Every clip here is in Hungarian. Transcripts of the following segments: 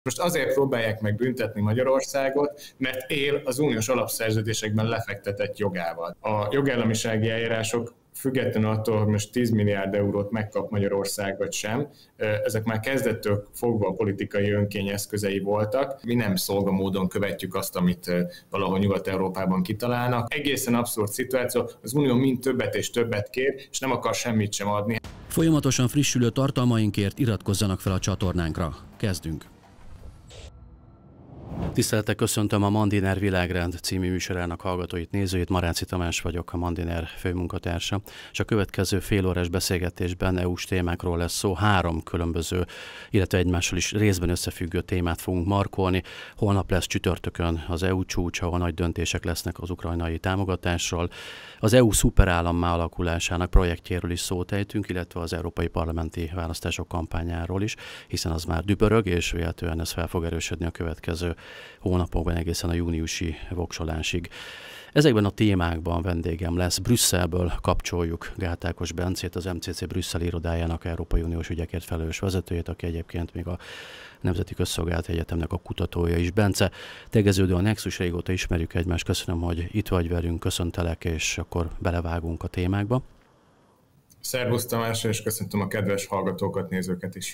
Most azért próbálják meg büntetni Magyarországot, mert él az uniós alapszerződésekben lefektetett jogával. A jogállamisági eljárások függetlenül attól, hogy most 10 milliárd eurót megkap Magyarország vagy sem, ezek már kezdettől fogva a politikai önkény eszközei voltak. Mi nem szolgamódon követjük azt, amit valahol Nyugat-Európában kitalálnak. Egészen abszurd szituáció, az Unió mind többet és többet kér, és nem akar semmit sem adni. Folyamatosan frissülő tartalmainkért iratkozzanak fel a csatornánkra. Kezdünk! Tisztelettel köszöntöm a Mandiner Világrend című műsorának hallgatóit, nézőit. Maráci Tamás vagyok, a Mandiner főmunkatársa, és a következő félórás beszélgetésben EU-s témákról lesz szó. 3 különböző, illetve egymással is részben összefüggő témát fogunk markolni. Holnap lesz csütörtökön az EU csúcs, ahol nagy döntések lesznek az ukrajnai támogatásról. Az EU szuperállammá alakulásának projektjéről is szót ejtünk, illetve az európai parlamenti választások kampányáról is, hiszen az már dübörög, és véletlenül ez fel fog erősödni a következő hónapokban egészen a júniusi voksolásig. Ezekben a témákban vendégem lesz. Brüsszelből kapcsoljuk Gát Ákos Bencét, az MCC Brüsszel irodájának Európai Uniós ügyekért felelős vezetőjét, aki egyébként még a Nemzeti Közszolgálati Egyetemnek a kutatója is. Bence, tegeződő a Nexus, régóta ismerjük egymást. Köszönöm, hogy itt vagy velünk, köszöntelek, és akkor belevágunk a témákba. Szervusz Tamás, és köszöntöm a kedves hallgatókat, nézőket is.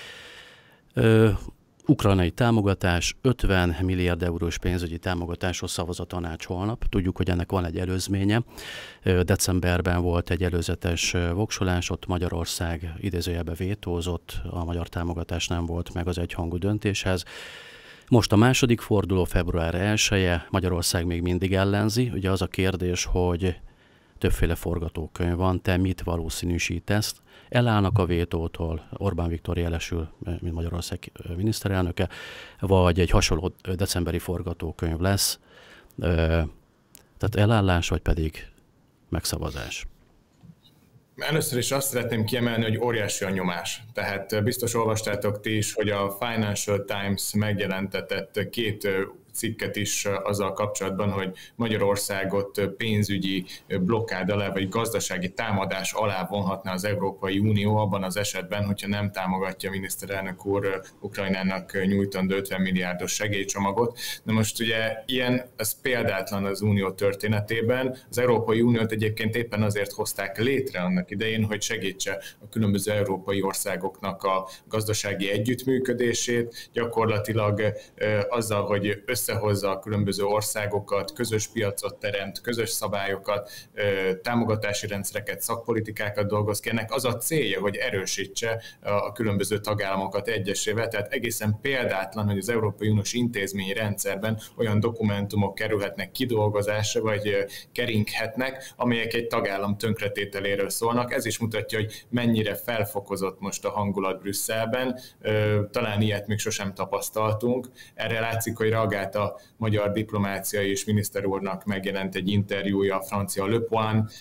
Ukrajnai támogatás, 50 milliárd eurós pénzügyi támogatásról szavaz a tanács holnap. Tudjuk, hogy ennek van egy előzménye. Decemberben volt egy előzetes voksolás, ott Magyarország idézőjelben vétózott, a magyar támogatás nem volt meg az egyhangú döntéshez. Most a második forduló, február 1-e, Magyarország még mindig ellenzi. Ugye az a kérdés, hogy többféle forgatókönyv van, te mit valószínűsítesz? Elállnak a vétótól, Orbán Viktor jelesül, mint Magyarország miniszterelnöke, vagy egy hasonló decemberi forgatókönyv lesz, tehát elállás, vagy pedig megszavazás? Először is azt szeretném kiemelni, hogy óriási a nyomás. Tehát biztos olvastátok ti is, hogy a Financial Times megjelentetett 2 cikket is azzal kapcsolatban, hogy Magyarországot pénzügyi blokkád alá, vagy gazdasági támadás alá vonhatná az Európai Unió abban az esetben, hogyha nem támogatja miniszterelnök úr Ukrajnának nyújtandó 50 milliárdos segélycsomagot. Na most ugye ez példátlan az Unió történetében. Az Európai Uniót egyébként éppen azért hozták létre annak idején, hogy segítse a különböző európai országoknak a gazdasági együttműködését, gyakorlatilag azzal, hogy összehozza a különböző országokat, közös piacot teremt, közös szabályokat, támogatási rendszereket, szakpolitikákat dolgoz ki. Ennek az a célja, hogy erősítse a különböző tagállamokat egyesével. Tehát egészen példátlan, hogy az Európai Uniós intézményi rendszerben olyan dokumentumok kerülhetnek kidolgozásra, vagy keringhetnek, amelyek egy tagállam tönkretételéről szólnak. Ez is mutatja, hogy mennyire felfokozott most a hangulat Brüsszelben. Talán ilyet még sosem tapasztaltunk. Erre látszik, hogy reagált a magyar diplomácia és miniszter úrnak megjelent egy interjúja a francia Le Point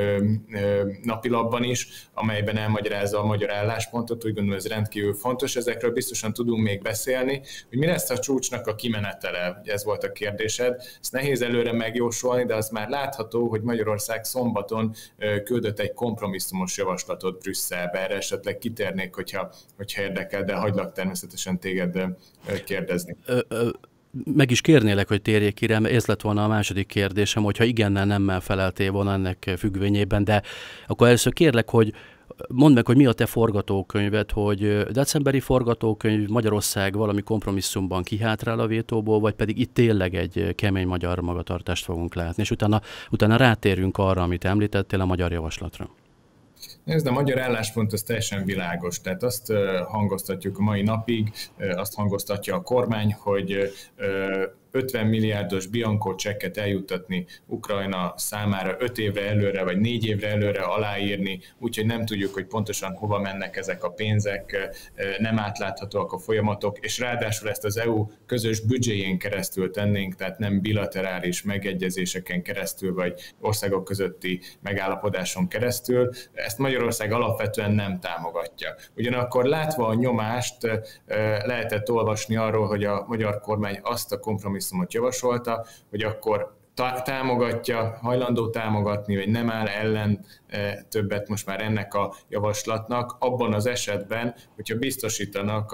napilapban is, amelyben elmagyarázza a magyar álláspontot. Úgy gondolom, ez rendkívül fontos. Ezekről biztosan tudunk még beszélni, hogy mi lesz a csúcsnak a kimenetele. Ez volt a kérdésed. Ezt nehéz előre megjósolni, de az már látható, hogy Magyarország szombaton küldött egy kompromisszumos javaslatot Brüsszelbe. Erre esetleg kitérnék, hogyha érdekel, de hagylak természetesen téged kérdezni. Meg is kérnélek, hogy térjék ki rá, mert ez lett volna a második kérdésem, hogyha igennel, nemmel feleltél volna ennek függvényében, de akkor először kérlek, hogy mondd meg, hogy mi a te forgatókönyved, hogy decemberi forgatókönyv, Magyarország valami kompromisszumban kihátrál a vétóból, vagy pedig itt tényleg egy kemény magyar magatartást fogunk látni, és utána rátérünk arra, amit említettél, a magyar javaslatra. Nézd, a magyar álláspont az teljesen világos, tehát azt hangoztatjuk a mai napig, azt hangoztatja a kormány, hogy 50 milliárdos Bianco csekket eljuttatni Ukrajna számára 5 évre előre, vagy 4 évre előre aláírni, úgyhogy nem tudjuk, hogy pontosan hova mennek ezek a pénzek, nem átláthatóak a folyamatok, és ráadásul ezt az EU közös büdzséjén keresztül tennénk, tehát nem bilaterális megegyezéseken keresztül, vagy országok közötti megállapodáson keresztül. Ezt Magyarország alapvetően nem támogatja. Ugyanakkor látva a nyomást, lehetett olvasni arról, hogy a magyar kormány azt a kompromisszumot javasolta, hogy akkor támogatja, hajlandó támogatni, vagy nem áll ellen többet most már ennek a javaslatnak, abban az esetben, hogyha biztosítanak a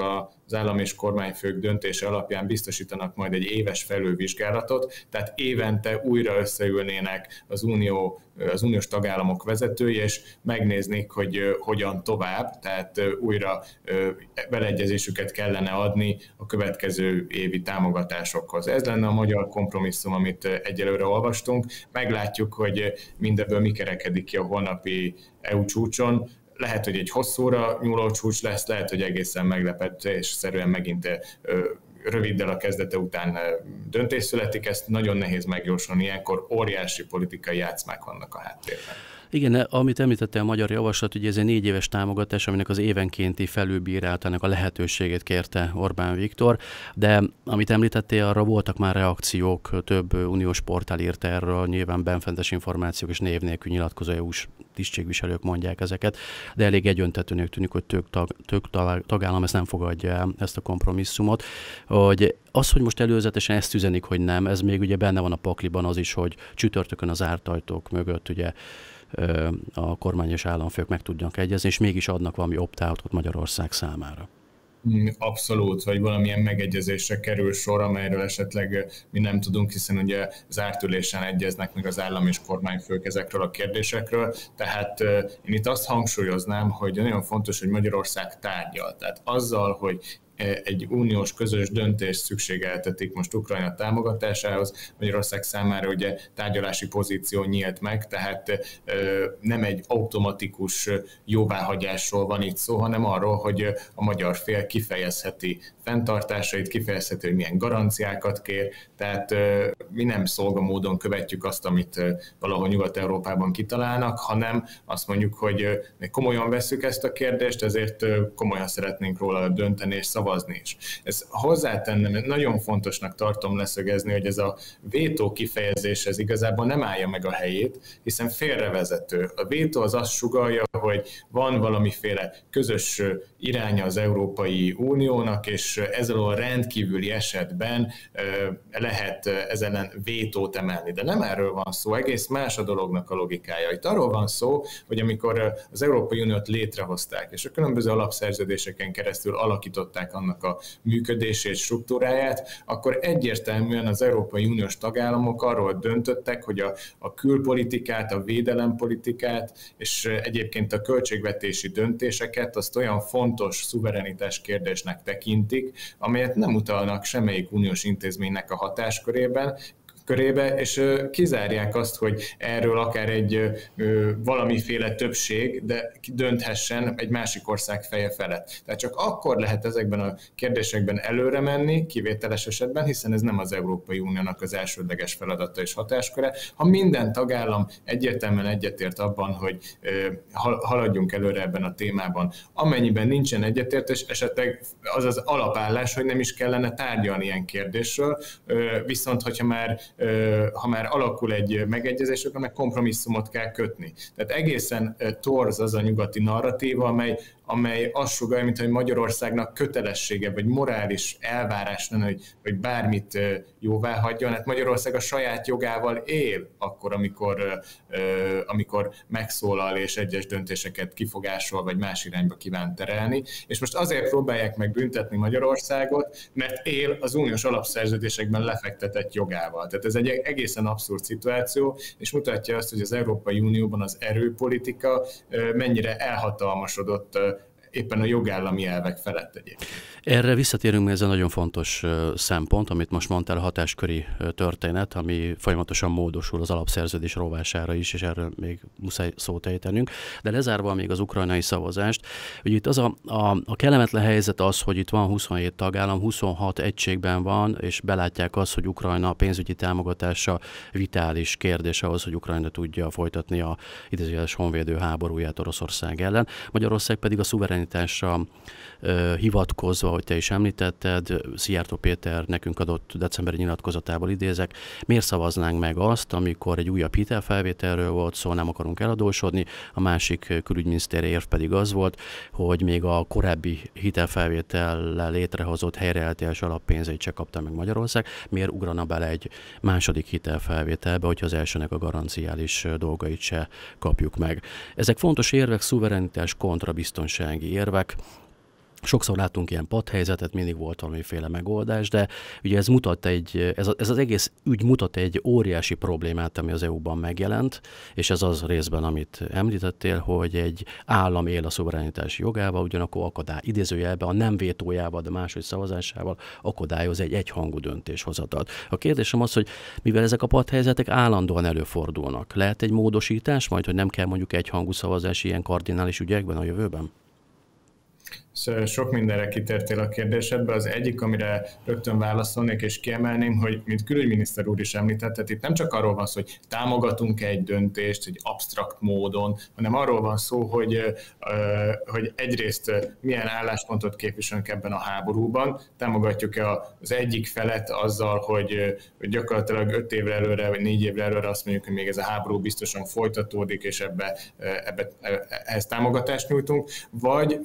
az állam és kormányfők döntése alapján biztosítanak majd egy éves felülvizsgálatot, tehát évente újra összeülnének az uniós tagállamok vezetői, és megnéznék, hogy hogyan tovább, tehát újra beleegyezésüket kellene adni a következő évi támogatásokhoz. Ez lenne a magyar kompromisszum, amit egyelőre olvastunk. Meglátjuk, hogy mindebből mi kerekedik ki a holnapi EU csúcson. Lehet, hogy egy hosszúra nyúló csúcs lesz, lehet, hogy egészen meglepetésszerűen megint röviddel a kezdete után döntés születik, ezt nagyon nehéz megjósolni, ilyenkor óriási politikai játszmák vannak a háttérben. Igen, amit említette a magyar javaslat, ugye ez egy 4 éves támogatás, aminek az évenkénti felülbírálatának a lehetőségét kérte Orbán Viktor, de amit említettél, arra voltak már reakciók, több uniós portál írt erről, nyilván benfentes információk és név nélkül nyilatkozó EU-s tisztségviselők mondják ezeket, de elég egyöntetőnek tűnik, hogy több tagállam ezt nem fogadja el, ezt a kompromisszumot. Hogy hogy most előzetesen ezt üzenik, hogy nem, ez még ugye benne van a pakliban az is, hogy csütörtökön az zárt ajtók mögött ugye a kormány és államfők meg tudjanak egyezni, és mégis adnak valami opt-outot Magyarország számára. Abszolút, vagy valamilyen megegyezésre kerül sor, amelyről esetleg mi nem tudunk, hiszen ugye zárt ülésen egyeznek meg az állam és kormányfők ezekről a kérdésekről. Tehát én itt azt hangsúlyoznám, hogy nagyon fontos, hogy Magyarország tárgyal. Tehát azzal, hogy egy uniós közös döntés szükségeltetik most Ukrajna támogatásához. Magyarország számára ugye tárgyalási pozíció nyílt meg, tehát nem egy automatikus jóváhagyásról van itt szó, hanem arról, hogy a magyar fél kifejezheti fenntartásait, kifejezheti, hogy milyen garanciákat kér, tehát mi nem szolgamódon követjük azt, amit valahol Nyugat-Európában kitalálnak, hanem azt mondjuk, hogy komolyan vesszük ezt a kérdést, ezért komolyan szeretnénk róla dönteni és szavazni is. Ez hozzátennem, nagyon fontosnak tartom leszögezni, hogy ez a vétó kifejezés ez igazából nem állja meg a helyét, hiszen félrevezető. A vétó az azt sugallja, hogy van valamiféle közös iránya az Európai Uniónak, és ezzel a rendkívüli esetben lehet ez ellen vétót emelni. De nem erről van szó, egész más a dolognak a logikája. Itt arról van szó, hogy amikor az Európai Uniót létrehozták, és a különböző alapszerződéseken keresztül alakították annak a működését, struktúráját, akkor egyértelműen az Európai Uniós tagállamok arról döntöttek, hogy a külpolitikát, a védelempolitikát, és egyébként a költségvetési döntéseket azt olyan fontos szuverenitás kérdésnek tekintik, amelyet nem utalnak semmelyik uniós intézménynek a hatáskörébe, és kizárják azt, hogy erről akár egy valamiféle többség, de dönthessen egy másik ország feje felett. Tehát csak akkor lehet ezekben a kérdésekben előre menni, kivételes esetben, hiszen ez nem az Európai Uniónak az elsődleges feladata és hatásköre. Ha minden tagállam egyértelműen egyetért abban, hogy haladjunk előre ebben a témában, amennyiben nincsen egyetértés, esetleg az az alapállás, hogy nem is kellene tárgyalni ilyen kérdésről, viszont hogyha ha már alakul egy megegyezés, akkor meg kompromisszumot kell kötni. Tehát egészen torz az a nyugati narratíva, amely azt sugallja, mint hogy Magyarországnak kötelessége, vagy morális elvárás lenne, hogy bármit jóvá hagyjon. Hát Magyarország a saját jogával él akkor, amikor megszólal és egyes döntéseket kifogásol, vagy más irányba kíván terelni. És most azért próbálják meg büntetni Magyarországot, mert él az uniós alapszerződésekben lefektetett jogával. Tehát ez egy egészen abszurd szituáció, és mutatja azt, hogy az Európai Unióban az erőpolitika mennyire elhatalmasodott éppen a jogállami elvek felett egyébként. Erre visszatérünk, mert ez egy nagyon fontos szempont, amit most mondtál, a hatásköri történet, ami folyamatosan módosul az alapszerződés rovására is, és erről még muszáj szót ejtenünk. De lezárva még az ukrajnai szavazást, hogy itt az a kellemetlen helyzet az, hogy itt van 27 tagállam, 26 egységben van, és belátják azt, hogy Ukrajna pénzügyi támogatása vitális kérdés ahhoz, hogy Ukrajna tudja folytatni a idézőjeles honvédő háborúját Oroszország ellen. Magyarország pedig a szuverenitásra hivatkozva, hogy te is említetted, Szijjártó Péter nekünk adott decemberi nyilatkozatából idézek, miért szavaznánk meg azt, amikor egy újabb hitelfelvételről volt szó, nem akarunk eladósodni, a másik külügyminiszter érv pedig az volt, hogy még a korábbi hitelfelvétellel létrehozott helyreállítás alappénzeit se kapta meg Magyarország, miért ugrana bele egy második hitelfelvételbe, hogyha az elsőnek a garanciális dolgait se kapjuk meg. Ezek fontos érvek, szuverenitás kontra biztonsági érvek. Sokszor látunk ilyen padhelyzetet, mindig volt valamiféle megoldás, de ugye ez az egész ügy mutat egy óriási problémát, ami az EU-ban megjelent, és ez az részben, amit említettél, hogy egy állam él a szuverenitási jogával, ugyanakkor idézőjelben a nem vétójával, de máshogy szavazásával akadályoz egy egyhangú döntéshozatalt. A kérdésem az, hogy mivel ezek a padhelyzetek állandóan előfordulnak, lehet egy módosítás majd, hogy nem kell mondjuk egyhangú szavazás ilyen kardinális ügyekben a jövőben? Sok mindenre kitértél a kérdésedbe. Az egyik, amire rögtön válaszolnék és kiemelném, hogy mint külügyminiszter úr is említette, itt nem csak arról van szó, hogy támogatunk egy döntést egy absztrakt módon, hanem arról van szó, hogy egyrészt milyen álláspontot képviselünk ebben a háborúban, támogatjuk-e az egyik felet azzal, hogy gyakorlatilag 5 évre előre, vagy 4 évre előre azt mondjuk, hogy még ez a háború biztosan folytatódik, és ehhez támogatást nyújtunk, vagy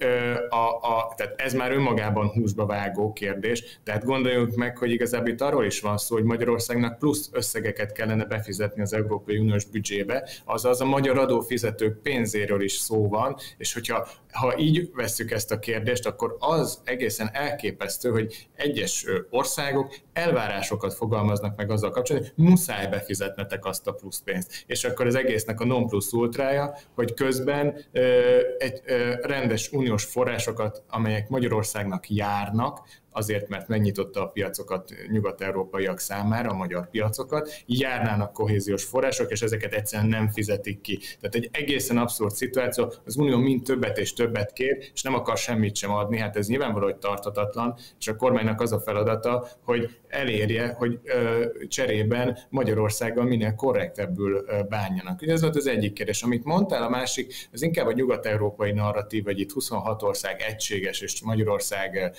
tehát ez már önmagában húsba vágó kérdés, tehát gondoljuk meg, hogy igazából itt arról is van szó, hogy Magyarországnak plusz összegeket kellene befizetni az Európai Uniós büdzsébe, azaz a magyar adófizetők pénzéről is szó van, és hogyha így vesszük ezt a kérdést, akkor az egészen elképesztő, hogy egyes országok elvárásokat fogalmaznak meg azzal kapcsolatban, hogy muszáj befizetnetek azt a plusz pénzt. És akkor az egésznek a non plus ultrája, hogy közben egy rendes uniós forrásokat, amelyek Magyarországnak járnak, azért, mert megnyitotta a piacokat nyugat-európaiak számára, a magyar piacokat, járnának kohéziós források, és ezeket egyszerűen nem fizetik ki. Tehát egy egészen abszurd szituáció, az Unió mind többet és többet kér, és nem akar semmit sem adni, hát ez nyilvánvaló, hogy tarthatatlan, és a kormánynak az a feladata, hogy elérje, hogy cserében Magyarországgal minél korrektebbül bánjanak. Ugye ez volt az egyik kérdés. Amit mondtál, a másik, az inkább a nyugat-európai narratív, hogy itt 26 ország egységes, és Magyarország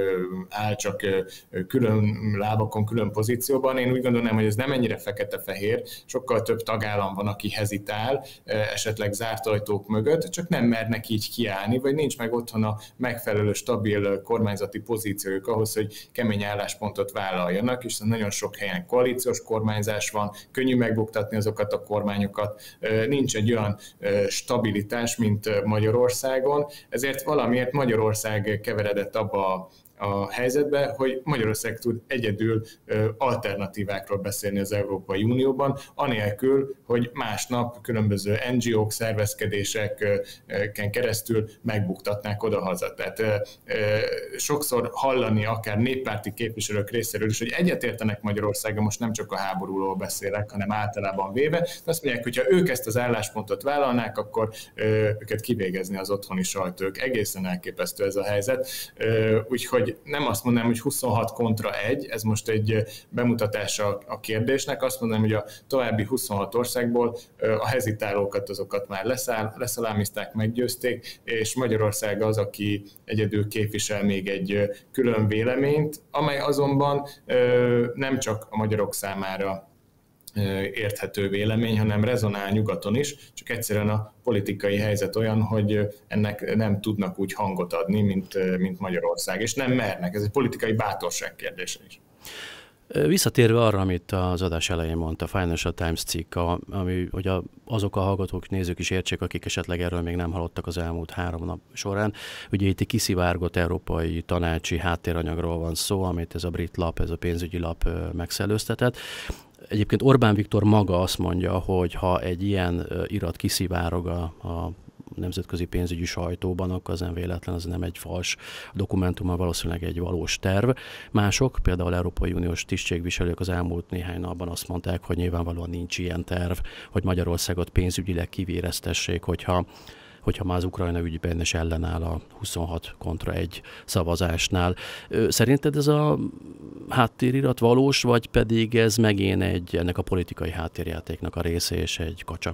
áll csak külön lábakon, külön pozícióban. Én úgy gondolom, hogy ez nem ennyire fekete-fehér, sokkal több tagállam van, aki hezitál, esetleg zárt ajtók mögött, csak nem mernek így kiállni, vagy nincs meg otthon a megfelelő, stabil kormányzati pozíciójuk ahhoz, hogy kemény álláspontot vállaljanak, és nagyon sok helyen koalíciós kormányzás van, könnyű megbuktatni azokat a kormányokat, nincs egy olyan stabilitás, mint Magyarországon, ezért valamiért Magyarország keveredett abba a helyzetbe, hogy Magyarország tud egyedül alternatívákról beszélni az Európai Unióban, anélkül, hogy másnap különböző NGO-k, szervezkedéseken keresztül megbuktatnák odahaza. Tehát sokszor hallani akár néppárti képviselők részéről is, hogy egyetértenek Magyarországon, most nem csak a háborúról beszélek, hanem általában véve, de azt mondják, hogy ha ők ezt az álláspontot vállalnák, akkor őket kivégezni az otthoni sajtók. Egészen elképesztő ez a helyzet. Úgyhogy nem azt mondanám, hogy 26 kontra 1, ez most egy bemutatása a kérdésnek, azt mondanám, hogy a további 26 országból a hezitálókat azokat már leszalámizták, meggyőzték, és Magyarország az, aki egyedül képvisel még egy külön véleményt, amely azonban nem csak a magyarok számára érthető vélemény, hanem rezonál nyugaton is, csak egyszerűen a politikai helyzet olyan, hogy ennek nem tudnak úgy hangot adni, mint Magyarország, és nem mernek. Ez egy politikai bátorság kérdése is. Visszatérve arra, amit az adás elején mondta, a Financial Times cikk, ami, hogy azok a hallgatók, nézők is értsék, akik esetleg erről még nem hallottak az elmúlt 3 nap során. Ugye itt egy kiszivárgott európai tanácsi háttéranyagról van szó, amit ez a brit lap, ez a pénzügyi lap megszellőztetett. Egyébként Orbán Viktor maga azt mondja, hogy ha egy ilyen irat kiszivárog a nemzetközi pénzügyi sajtóban, akkor az nem véletlen, az nem egy fals dokumentum, valószínűleg egy valós terv. Mások, például Európai Uniós tisztségviselők az elmúlt néhány napban azt mondták, hogy nyilvánvalóan nincs ilyen terv, hogy Magyarországot pénzügyileg kivéreztessék, hogyha már az Ukrajna ügyben is ellenáll a 26 kontra 1 szavazásnál. Szerinted ez a háttérirat valós, vagy pedig ez megint ennek a politikai háttérjátéknak a része és egy kacsa?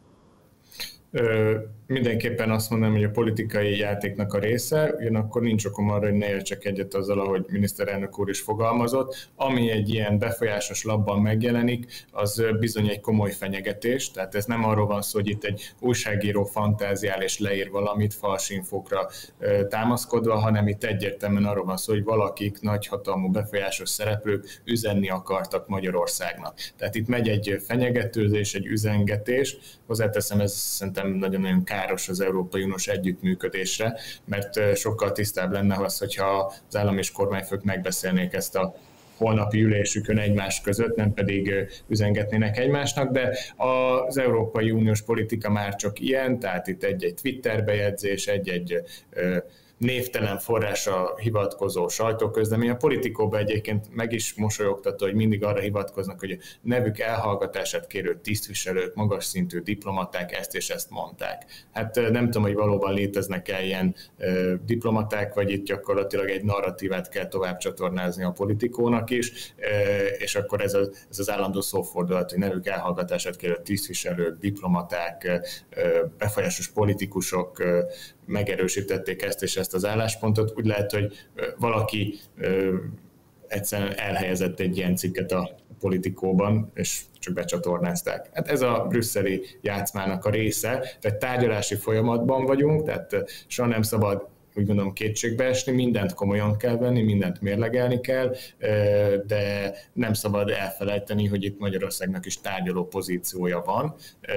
Mindenképpen azt mondanám, hogy a politikai játéknak a része, ugyanakkor nincs okom arra, hogy ne értsek egyet azzal, ahogy miniszterelnök úr is fogalmazott. Ami egy ilyen befolyásos labban megjelenik, az bizony egy komoly fenyegetés, tehát ez nem arról van szó, hogy itt egy újságíró fantáziál és leír valamit fals infókra támaszkodva, hanem itt egyértelműen arról van szó, hogy valakik, nagyhatalmú befolyásos szereplők üzenni akartak Magyarországnak. Tehát itt megy egy fenyegetőzés, egy üzengetés, hozzáteszem, ez szerintem szerintem nagyon-nagyon káros az Európai Uniós együttműködésre, mert sokkal tisztább lenne az, hogyha az állam és kormányfők megbeszélnék ezt a holnapi ülésükön egymás között, nem pedig üzengetnének egymásnak, de az Európai Uniós politika már csak ilyen, tehát itt egy-egy Twitter bejegyzés, egy-egy névtelen forrásra hivatkozó sajtóközlemény. A Politikóban egyébként meg is mosolyogtató, hogy mindig arra hivatkoznak, hogy a nevük elhallgatását kérő tisztviselők, magas szintű diplomaták ezt és ezt mondták. Hát nem tudom, hogy valóban léteznek-e ilyen diplomaták, vagy itt gyakorlatilag egy narratívát kell tovább csatornázni a Politikónak is, és akkor ez az állandó szófordulat, hogy nevük elhallgatását kérő tisztviselők, diplomaták, befolyásos politikusok megerősítették ezt és ezt az álláspontot. Úgy lehet, hogy valaki egyszerűen elhelyezett egy ilyen cikket a Politikóban, és csak becsatornázták. Hát ez a brüsszeli játszmának a része, tehát tárgyalási folyamatban vagyunk, tehát soha nem szabad úgy gondolom kétségbe esni, mindent komolyan kell venni, mindent mérlegelni kell, de nem szabad elfelejteni, hogy itt Magyarországnak is tárgyaló pozíciója van,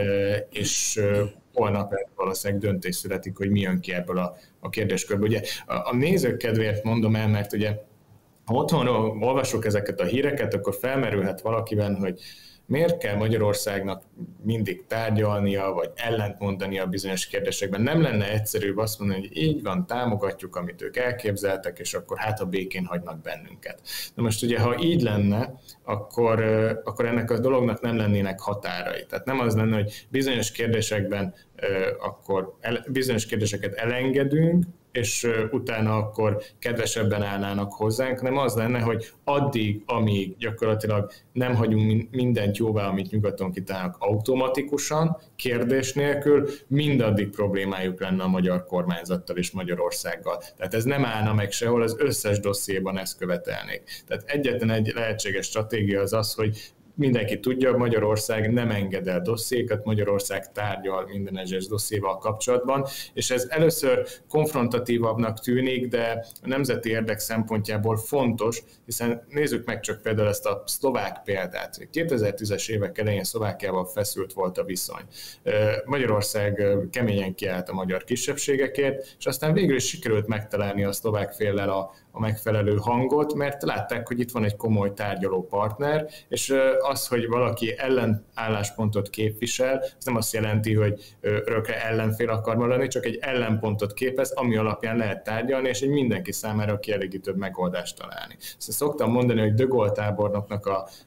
és holnap valószínűleg döntés születik, hogy mi jön ki ebből a kérdéskörből. Ugye a nézők kedvéért mondom el, mert ugye ha otthonról olvasok ezeket a híreket, akkor felmerülhet valakiben, hogy miért kell Magyarországnak mindig tárgyalnia, vagy ellentmondania bizonyos kérdésekben? Nem lenne egyszerűbb azt mondani, hogy így van, támogatjuk, amit ők elképzeltek, és akkor hát a békén hagynak bennünket. Na most ugye, ha így lenne, akkor ennek a dolognak nem lennének határai. Tehát nem az lenne, hogy bizonyos kérdésekben akkor bizonyos kérdéseket elengedünk, és utána akkor kedvesebben állnának hozzánk, hanem az lenne, hogy addig, amíg gyakorlatilag nem hagyunk mindent jóvá, amit nyugaton kitálnak automatikusan, kérdés nélkül, mindaddig problémájuk lenne a magyar kormányzattal és Magyarországgal. Tehát ez nem állna meg sehol, az összes dossziéban ezt követelnék. Tehát egyetlen egy lehetséges stratégia az az, hogy mindenki tudja, Magyarország nem enged el dossziékat, Magyarország tárgyal minden egyes dossziéval kapcsolatban, és ez először konfrontatívabbnak tűnik, de a nemzeti érdek szempontjából fontos, hiszen nézzük meg csak például ezt a szlovák példát. 2010-es évek elején Szlovákiával feszült volt a viszony. Magyarország keményen kiállt a magyar kisebbségekért, és aztán végül is sikerült megtalálni a szlovák féllel a megfelelő hangot, mert látták, hogy itt van egy komoly tárgyaló partner, és az, hogy valaki ellenálláspontot képvisel, ez nem azt jelenti, hogy örökre ellenfél akar maradni, csak egy ellenpontot képez, ami alapján lehet tárgyalni, és egy mindenki számára kielégítőbb megoldást találni. Ezt szoktam mondani, hogy de Gaulle tábornoknak,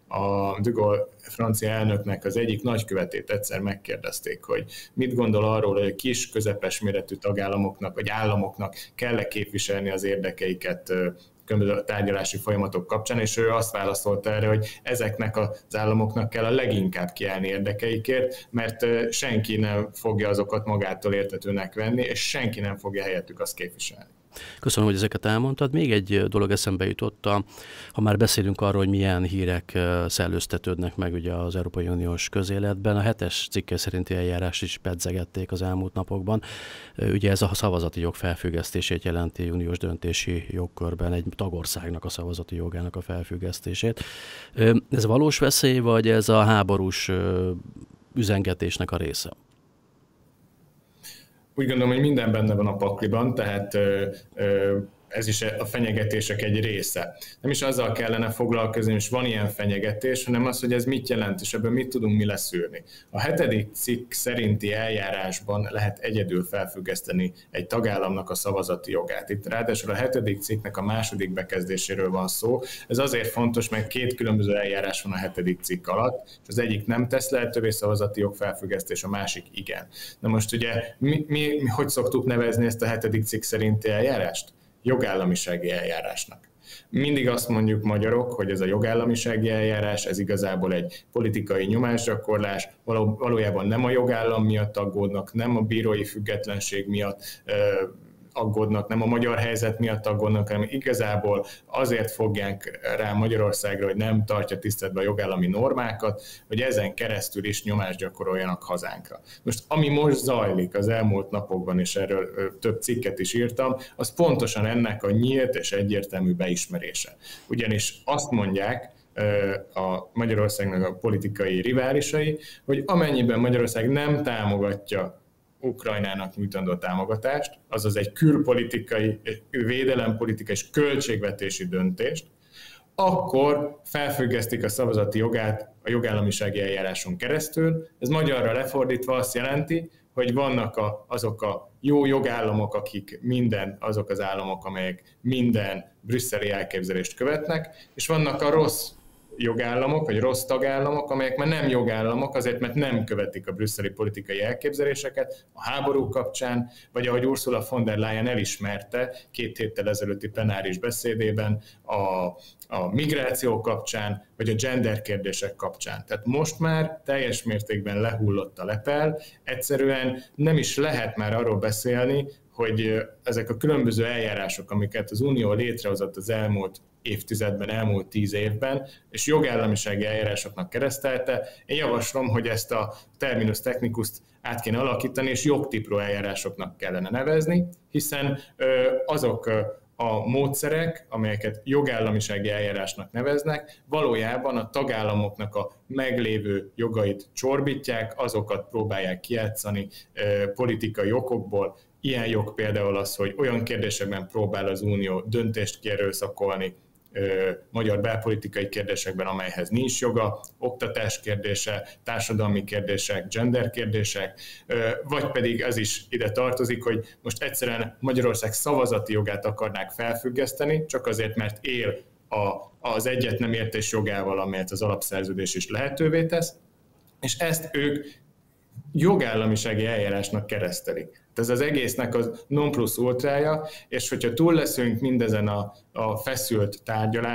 a de Gaulle francia elnöknek az egyik nagykövetét egyszer megkérdezték, hogy mit gondol arról, hogy a kis, közepes méretű tagállamoknak vagy államoknak kell-e képviselni az érdekeiket különböző tárgyalási folyamatok kapcsán, és ő azt válaszolta erre, hogy ezeknek az államoknak kell a leginkább kiállni érdekeikért, mert senki nem fogja azokat magától értetőnek venni, és senki nem fogja helyettük azt képviselni. Köszönöm, hogy ezeket elmondtad. Még egy dolog eszembe jutott, ha már beszélünk arról, hogy milyen hírek szellőztetődnek meg ugye az Európai Uniós közéletben. A 7-es cikke szerinti eljárás is pedzegették az elmúlt napokban. Ugye ez a szavazati jog felfüggesztését jelenti uniós döntési jogkörben, egy tagországnak a szavazati jogának a felfüggesztését. Ez valós veszély, vagy ez a háborús üzengetésnek a része? Úgy gondolom, hogy minden benne van a pakliban, tehát ez is a fenyegetések egy része. Nem is azzal kellene foglalkozni, hogy van ilyen fenyegetés, hanem az, hogy ez mit jelent, és ebből mit tudunk mi leszűrni. A 7. cikk szerinti eljárásban lehet egyedül felfüggeszteni egy tagállamnak a szavazati jogát. Itt ráadásul a 7. cikknek a második bekezdéséről van szó. Ez azért fontos, mert 2 különböző eljárás van a 7. cikk alatt, és az egyik nem tesz lehetővé szavazati jog felfüggesztés, a másik igen. Na most ugye mi hogy szoktuk nevezni ezt a 7. cikk szerinti eljárást? Jogállamisági eljárásnak. Mindig azt mondjuk magyarok, hogy ez a jogállamisági eljárás, ez igazából egy politikai nyomásgyakorlás, valójában nem a jogállam miatt aggódnak, nem a bírói függetlenség miatt aggódnak, nem a magyar helyzet miatt aggódnak, hanem igazából azért fogják rá Magyarországra, hogy nem tartja tiszteletben a jogállami normákat, hogy ezen keresztül is nyomást gyakoroljanak hazánkra. Most ami most zajlik az elmúlt napokban, és erről több cikket is írtam, az pontosan ennek a nyílt és egyértelmű beismerése. Ugyanis azt mondják a Magyarországnak a politikai riválisai, hogy amennyiben Magyarország nem támogatja Ukrajnának nyújtandó támogatást, azaz egy külpolitikai, védelempolitikai és költségvetési döntést, akkor felfüggesztik a szavazati jogát a jogállamisági eljáráson keresztül. Ez magyarra lefordítva azt jelenti, hogy vannak azok a jó jogállamok, azok az államok, amelyek minden brüsszeli elképzelést követnek, és vannak a rossz jogállamok, vagy rossz tagállamok, amelyek már nem jogállamok, azért, mert nem követik a brüsszeli politikai elképzeléseket a háború kapcsán, vagy ahogy Ursula von der Leyen elismerte 2 héttel ezelőtti plenáris beszédében a migráció kapcsán, vagy a gender kérdések kapcsán. Tehát most már teljes mértékben lehullott a lepel, egyszerűen nem is lehet már arról beszélni, hogy ezek a különböző eljárások, amiket az Unió létrehozott az elmúlt évtizedben, elmúlt 10 évben, és jogállamisági eljárásoknak keresztelte. Én javaslom, hogy ezt a terminus technicust át kéne alakítani, és jogtipró eljárásoknak kellene nevezni, hiszen azok a módszerek, amelyeket jogállamisági eljárásnak neveznek, valójában a tagállamoknak a meglévő jogait csorbítják, azokat próbálják kijátszani politikai okokból. Ilyen jog például az, hogy olyan kérdésekben próbál az Unió döntést kierőszakolni, magyar belpolitikai kérdésekben, amelyhez nincs joga, oktatás kérdése, társadalmi kérdések, gender kérdések, vagy pedig az is ide tartozik, hogy most egyszerűen Magyarország szavazati jogát akarnák felfüggeszteni, csak azért, mert él az egyet nem értés jogával, amelyet az alapszerződés is lehetővé tesz, és ezt ők jogállamisági eljárásnak keresztelik. Ez az egésznek az non plus ultrája, és hogyha túl leszünk mindezen a feszült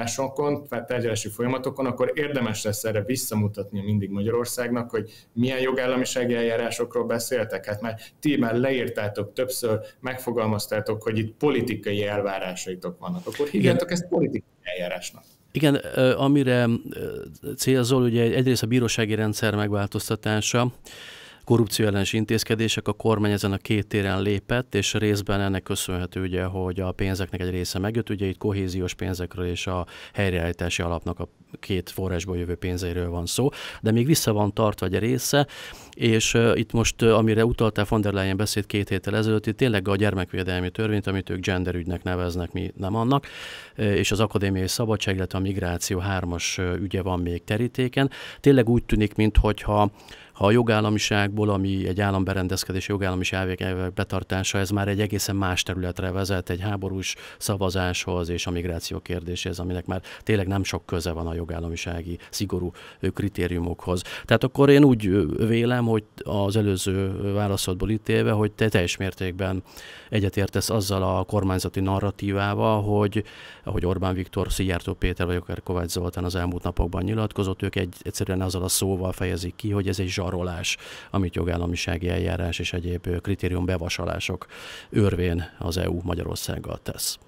tárgyalási folyamatokon, akkor érdemes lesz erre visszamutatni mindig Magyarországnak, hogy milyen jogállamisági eljárásokról beszéltek. Hát már ti már leírtátok többször, megfogalmaztátok, hogy itt politikai elvárásaitok vannak. Akkor hívjátok ezt politikai eljárásnak. Igen, amire célzol, ugye egyrészt a bírósági rendszer megváltoztatása, korrupció ellenes intézkedések, a kormány ezen a 2 téren lépett, és részben ennek köszönhető, ugye, hogy a pénzeknek egy része megjött, ugye itt kohéziós pénzekről és a helyreállítási alapnak a 2 forrásból jövő pénzeiről van szó, de még vissza van tartva egy része, és itt most, amire utaltál von der Leyen beszéd 2 héttel ezelőtt, itt tényleg a gyermekvédelmi törvényt, amit ők genderügynek neveznek, mi nem annak, és az akadémiai szabadság, illetve a migráció 3-as ügye van még terítéken. Tényleg úgy tűnik, minthogyha a jogállamiságból, ami egy államberendezkedés jogállamiság elvek betartása, ez már egy egészen más területre vezet, egy háborús szavazáshoz és a migráció kérdéséhez, aminek már tényleg nem sok köze van a jogállamisági szigorú kritériumokhoz. Tehát akkor én úgy vélem, hogy az előző válaszodból ítélve, hogy te teljes mértékben egyetértesz azzal a kormányzati narratívával, hogy ahogy Orbán Viktor, Szijjártó Péter vagy akár Kovács Zoltán az elmúlt napokban nyilatkozott, ők egyszerűen azzal a szóval fejezik ki, hogy ez egy zsarolás, amit jogállamisági eljárás és egyéb kritérium bevasalások örvén az EU Magyarországgal tesz.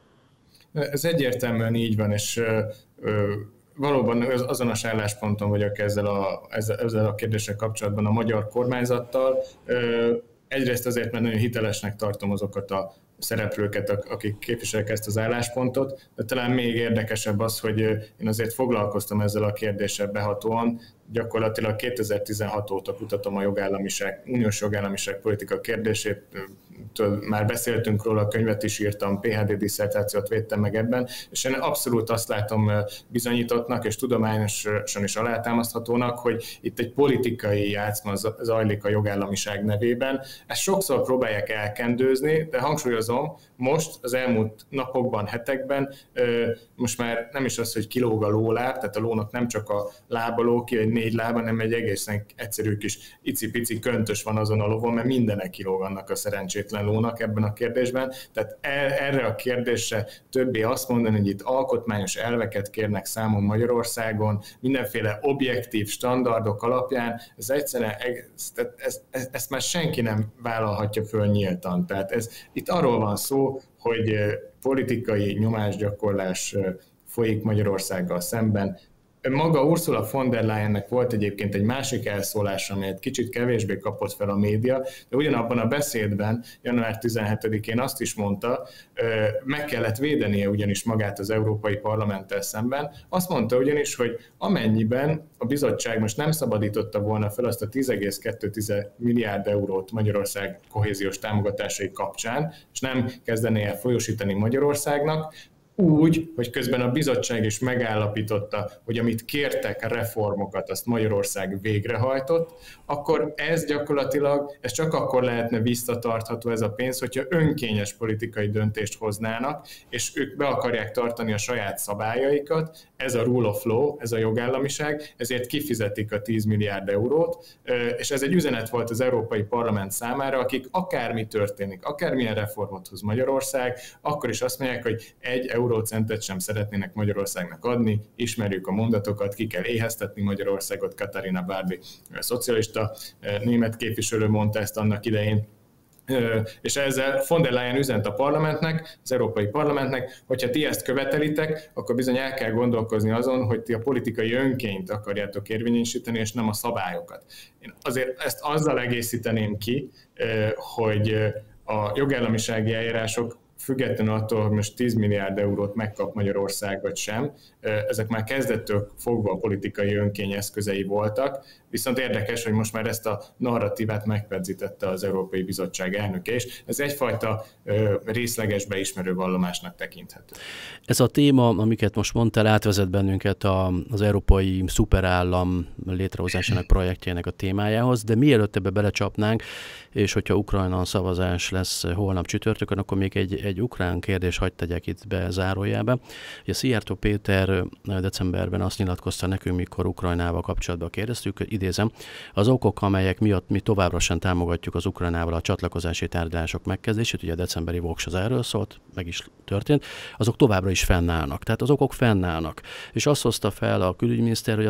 Ez egyértelműen így van, és valóban azonos állásponton vagyok ezzel a kérdéssel kapcsolatban a magyar kormányzattal. Egyrészt azért, mert nagyon hitelesnek tartom azokat a szereplőket, akik képviselik ezt az álláspontot, de talán még érdekesebb az, hogy én azért foglalkoztam ezzel a kérdéssel behatóan, gyakorlatilag 2016 óta kutatom a uniós jogállamiság politika kérdését, már beszéltünk róla, a könyvet is írtam, PhD disszertációt védtem meg ebben, és én abszolút azt látom bizonyítottnak és tudományosan is alátámaszthatónak, hogy itt egy politikai játszma zajlik a jogállamiság nevében. Ezt sokszor próbálják elkendőzni, de hangsúlyozom, most az elmúlt napokban, hetekben most már nem is az, hogy kilóg a lóláb, tehát a lónak nem csak a lába lóg ki, egy 4 lába, hanem egy egészen egyszerű kis icipici köntös van azon a lovon, mert mindenek kilóg annak a szerencsétlen lónak ebben a kérdésben. Tehát erre a kérdésre többé azt mondani, hogy itt alkotmányos elveket kérnek számon Magyarországon, mindenféle objektív standardok alapján, ez egyszerűen, ezt már senki nem vállalhatja föl nyíltan. Tehát itt arról van szó, hogy politikai nyomásgyakorlás folyik Magyarországgal szemben. Maga Ursula von der Leyennek volt egyébként egy másik elszólása, amelyet kicsit kevésbé kapott fel a média, de ugyanabban a beszédben január 17-én azt is mondta, meg kellett védenie ugyanis magát az Európai Parlamenttel szemben. Azt mondta ugyanis, hogy amennyiben a bizottság most nem szabadította volna fel azt a 10,2 milliárd eurót Magyarország kohéziós támogatásai kapcsán, és nem kezdené el folyósítani Magyarországnak, úgy, hogy közben a bizottság is megállapította, hogy amit kértek, a reformokat, azt Magyarország végrehajtott, akkor ez gyakorlatilag, ez csak akkor lehetne visszatartható ez a pénz, hogyha önkényes politikai döntést hoznának, és ők be akarják tartani a saját szabályaikat, ez a rule of law, ez a jogállamiság, ezért kifizetik a 10 milliárd eurót, és ez egy üzenet volt az Európai Parlament számára, akik akármi történik, akármilyen reformot hoz Magyarország, akkor is azt mondják, hogy 1 eurócentet sem szeretnének Magyarországnak adni, ismerjük a mondatokat, ki kell éheztetni Magyarországot, Katarina Bárdi, szocialista német képviselő mondta ezt annak idején, és ezzel von der Leyen üzent a parlamentnek, az Európai Parlamentnek, hogyha ti ezt követelitek, akkor bizony el kell gondolkozni azon, hogy ti a politikai önkényt akarjátok érvényesíteni, és nem a szabályokat. Én azért ezt azzal egészíteném ki, hogy a jogállamisági eljárások függetlenül attól, hogy most 10 milliárd eurót megkap Magyarország vagy sem, ezek már kezdettől fogva a politikai önkény eszközei voltak, viszont érdekes, hogy most már ezt a narratívát megpedzítette az Európai Bizottság elnöke, és ez egyfajta részleges beismerő vallomásnak tekinthető. Ez a téma, amiket most mondtál, átvezet bennünket az európai szuperállam létrehozásának projektjének a témájához, de mielőtt ebbe belecsapnánk, és hogyha Ukrajna szavazás lesz holnap csütörtökön, akkor még egy ukrán kérdés hadd tegyek itt be zárójelbe. Ugye Szijjártó Péter decemberben azt nyilatkozta nekünk, mikor Ukrajnával kapcsolatban kérdeztük, hogy idézem, az okok, amelyek miatt mi továbbra sem támogatjuk az Ukrajnával a csatlakozási tárgyalások megkezdését, ugye a decemberi Vox az erről szólt, meg is történt, azok továbbra is fennállnak. Tehát az okok fennállnak. És azt hozta fel a külügyminiszter, hogy a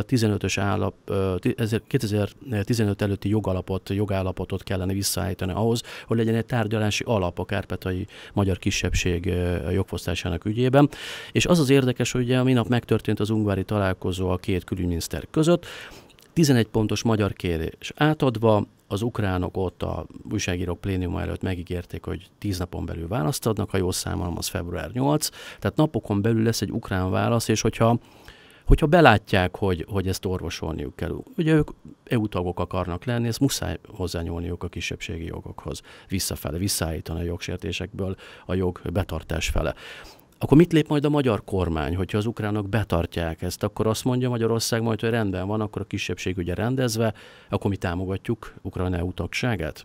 2015 előtti jogállapotot kellene visszaállítani ahhoz, hogy legyen egy tárgyalási alap a kárpátaljai magyar kisebbség jogfosztásának ügyében. És az az érdekes, hogy ugye minap megtörtént az ungvári találkozó a két külügyminiszter között, 11 pontos magyar kérés átadva, az ukránok ott a újságírók plénuma előtt megígérték, hogy 10 napon belül választ adnak, ha jól számolom, az február 8. Tehát napokon belül lesz egy ukrán válasz, és hogyha belátják, hogy ezt orvosolniuk kell, ugye ők EU tagok akarnak lenni, ezt muszáj hozzányúlniuk a kisebbségi jogokhoz, visszaállítani a jogsértésekből a jog betartás fele. Akkor mit lép majd a magyar kormány, hogyha az ukránok betartják ezt? Akkor azt mondja Magyarország majd, hogy rendben van, akkor a kisebbség ugye rendezve, akkor mi támogatjuk Ukrajna EU tagságát?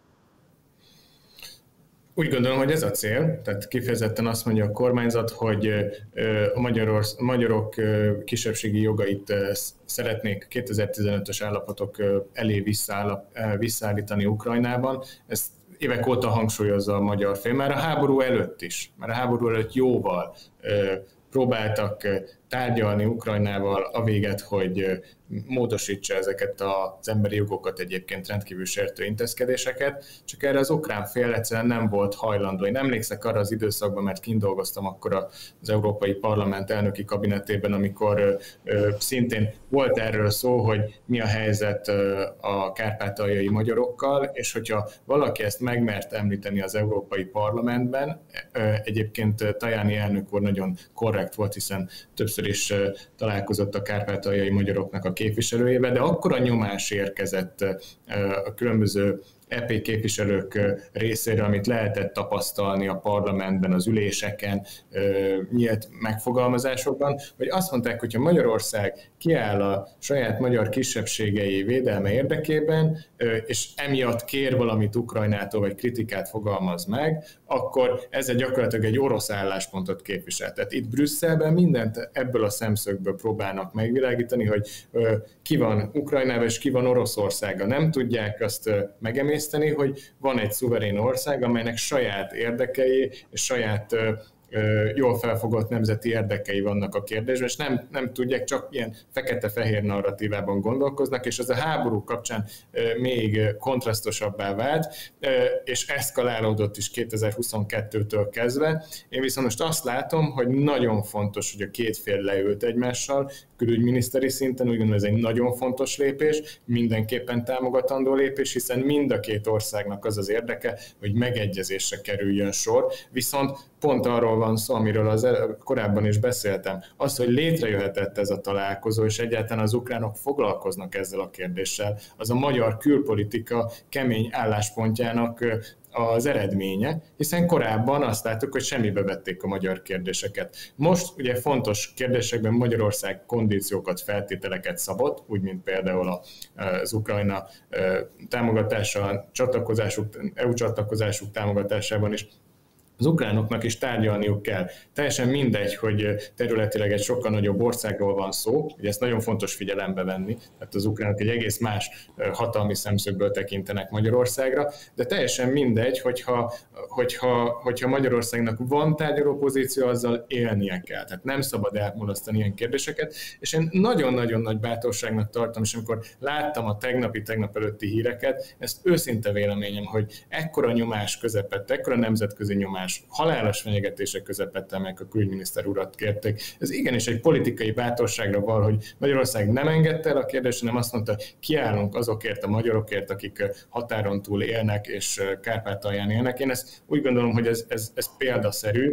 Úgy gondolom, hogy ez a cél, tehát kifejezetten azt mondja a kormányzat, hogy a magyarok kisebbségi jogait szeretnék 2015-ös állapotok elé visszaállítani Ukrajnában. Ezt évek óta hangsúlyozza a magyar fél, már a háború előtt is, már a háború előtt jóval próbáltak tárgyalni Ukrajnával a véget, hogy módosítsa ezeket az emberi jogokat, egyébként rendkívül sértő intézkedéseket, csak erre az ukrán fél egyszerűen nem volt hajlandó. Én emlékszek arra az időszakban, mert kint dolgoztam akkor az Európai Parlament elnöki kabinetében, amikor szintén volt erről szó, hogy mi a helyzet a kárpátaljai magyarokkal, és hogyha valaki ezt megmert említeni az Európai Parlamentben, egyébként Tajani elnök úr nagyon korrekt volt, hiszen többször is találkozott a kárpátaljai magyaroknak a képviselőjével, de akkora nyomás érkezett a különböző EP képviselők részéről, amit lehetett tapasztalni a parlamentben, az üléseken, nyílt megfogalmazásokban, hogy azt mondták, hogy ha Magyarország kiáll a saját magyar kisebbségei védelme érdekében, és emiatt kér valamit Ukrajnától, vagy kritikát fogalmaz meg, akkor ezzel gyakorlatilag egy orosz álláspontot képvisel. Tehát itt Brüsszelben mindent ebből a szemszögből próbálnak megvilágítani, hogy ki van Ukrajnában és ki van Oroszországa. Nem tudják azt megemészteni, hogy van egy szuverén ország, amelynek saját érdekei és saját jól felfogott nemzeti érdekei vannak a kérdésben, és nem tudják, csak ilyen fekete-fehér narratívában gondolkoznak, és ez a háború kapcsán még kontrasztosabbá vált, és eszkalálódott is 2022-től kezdve. Én viszont most azt látom, hogy nagyon fontos, hogy a két fél leült egymással, külügyminiszteri szinten, úgy gondolom, ez egy nagyon fontos lépés, mindenképpen támogatandó lépés, hiszen mind a két országnak az az érdeke, hogy megegyezésre kerüljön sor, viszont pont arról van szó, amiről korábban is beszéltem, az, hogy létrejöhetett ez a találkozó, és egyáltalán az ukránok foglalkoznak ezzel a kérdéssel, az a magyar külpolitika kemény álláspontjának az eredménye, hiszen korábban azt láttuk, hogy semmibe vették a magyar kérdéseket. Most ugye fontos kérdésekben Magyarország kondíciókat, feltételeket szabott, úgy, mint például az Ukrajna támogatása, EU csatlakozásuk támogatásában is, az ukránoknak is tárgyalniuk kell. Teljesen mindegy, hogy területileg egy sokkal nagyobb országról van szó, ugye ezt nagyon fontos figyelembe venni, tehát az ukránok egy egész más hatalmi szemszögből tekintenek Magyarországra, de teljesen mindegy, hogyha Magyarországnak van tárgyaló pozíció, azzal élnie kell. Tehát nem szabad elmulasztani ilyen kérdéseket, és én nagyon-nagyon nagy bátorságnak tartom, és amikor láttam a tegnap előtti híreket, ezt őszinte véleményem, hogy ekkora nyomás közepette, ekkora nemzetközi nyomás, halálos fenyegetések közepette, meg a külügyminiszter urat kérték. Ez igenis egy politikai bátorságra val, hogy Magyarország nem engedte el a kérdést, hanem azt mondta, kiállunk azokért a magyarokért, akik határon túl élnek és Kárpátalján élnek. Én ezt úgy gondolom, hogy ez példaszerű,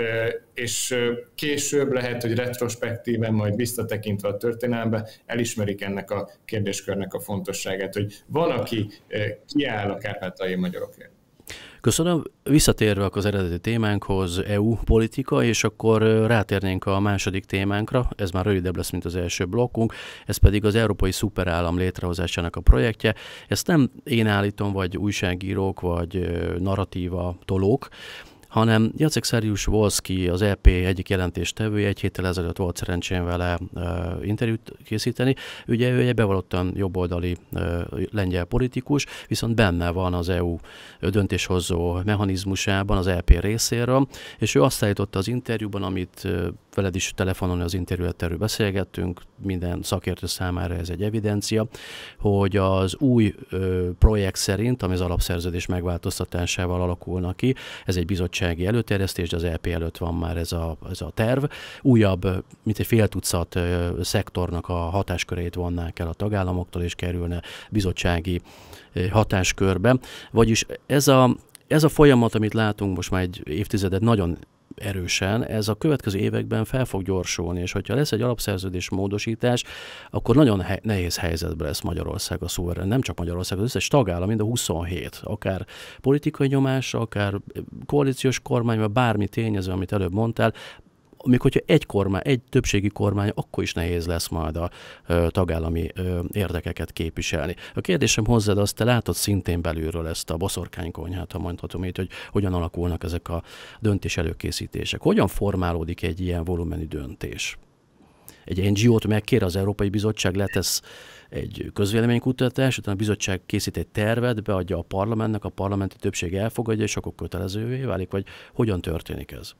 és később lehet, hogy retrospektíven, majd visszatekintve a történelembe elismerik ennek a kérdéskörnek a fontosságát, hogy van, aki kiáll a kárpátaljai magyarokért. Köszönöm. Visszatérve az eredeti témánkhoz, EU politika, és akkor rátérnénk a második témánkra, ez már rövidebb lesz, mint az első blokkunk, ez pedig az Európai Szuperállam létrehozásának a projektje. Ezt nem én állítom, vagy újságírók, vagy narratíva tolók, hanem Jacek Saryusz-Wolski, az EP egyik jelentéstevője, egy héttel ezelőtt volt szerencsém vele interjút készíteni. Ugye ő egy bevallottan jobboldali lengyel politikus, viszont benne van az EU döntéshozó mechanizmusában az EP részéről, és ő azt állította az interjúban, amit veled is telefonon az interjúletterről beszélgettünk, minden szakértő számára ez egy evidencia, hogy az új projekt szerint, ami az alapszerződés megváltoztatásával alakulnak ki, ez egy bizottsági előterjesztés, de az EP előtt van már ez a terv. Újabb, mint egy fél tucat szektornak a hatáskörét vonnák el a tagállamoktól, és kerülne bizottsági hatáskörbe. Vagyis ez a folyamat, amit látunk most már egy évtizedet nagyon erősen, ez a következő években fel fog gyorsulni, és hogyha lesz egy alapszerződés módosítás, akkor nagyon nehéz helyzetben lesz Magyarország a szuverén. Nem csak Magyarország, az összes tagállam, mind a 27. Akár politikai nyomás, akár koalíciós kormány, vagy bármi tényező, amit előbb mondtál, még hogyha egy többségi kormány, akkor is nehéz lesz majd a tagállami érdekeket képviselni. A kérdésem hozzád, azt te látod szintén belülről ezt a boszorkánykonyhát, ha mondhatom így, hogy hogyan alakulnak ezek a döntés előkészítések. Hogyan formálódik egy ilyen volumenű döntés? Egy NGO-t megkér az Európai Bizottság, letesz egy közvéleménykutatás, utána a bizottság készít egy tervet, beadja a parlamentnek, a parlamenti többség elfogadja, és akkor kötelezővé válik, vagy hogyan történik ez?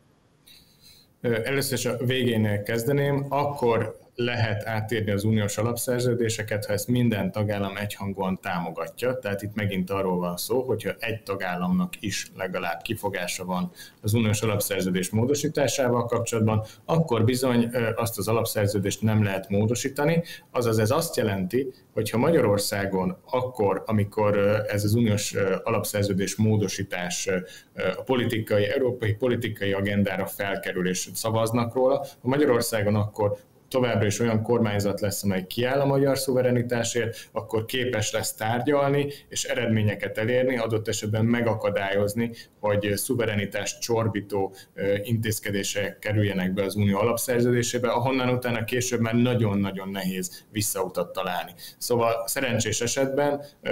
Először is a végénél kezdeném, akkor lehet átírni az uniós alapszerződéseket, ha ezt minden tagállam egyhangúan támogatja. Tehát itt megint arról van szó, hogyha egy tagállamnak is legalább kifogása van az uniós alapszerződés módosításával kapcsolatban, akkor bizony azt az alapszerződést nem lehet módosítani. Azaz ez azt jelenti, hogyha Magyarországon akkor, amikor ez az uniós alapszerződés módosítás a európai politikai agendára felkerül és szavaznak róla, ha Magyarországon akkor továbbra is olyan kormányzat lesz, amely kiáll a magyar szuverenitásért, akkor képes lesz tárgyalni és eredményeket elérni, adott esetben megakadályozni, hogy szuverenitást csorbító intézkedések kerüljenek be az unió alapszerződésébe, ahonnan utána később már nagyon-nagyon nehéz visszautat találni. Szóval szerencsés esetben